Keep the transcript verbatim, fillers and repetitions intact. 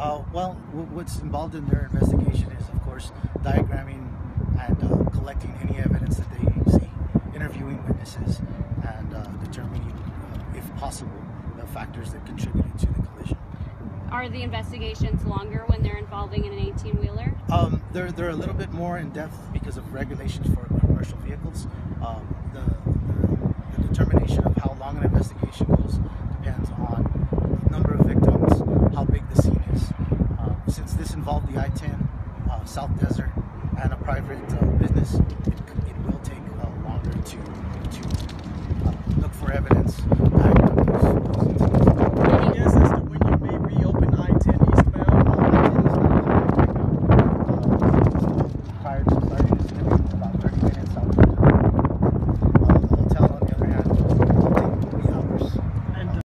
Uh, well, w- what's involved in their investigation is, of course, diagramming and uh, collecting any evidence that they see, interviewing witnesses, and uh, determining, uh, if possible, the factors that contributed to the collision. Are the investigations longer when they're involving an eighteen-wheeler? Um, they're, they're a little bit more in depth because of regulations for commercial vehicles. Um, the, the, the determination of how long an investigation goes